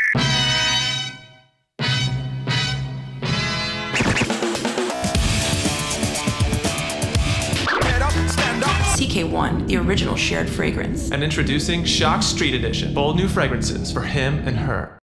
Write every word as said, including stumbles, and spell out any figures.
C K one, the original shared fragrance. And introducing Shock Street Edition. Bold new fragrances for him and her.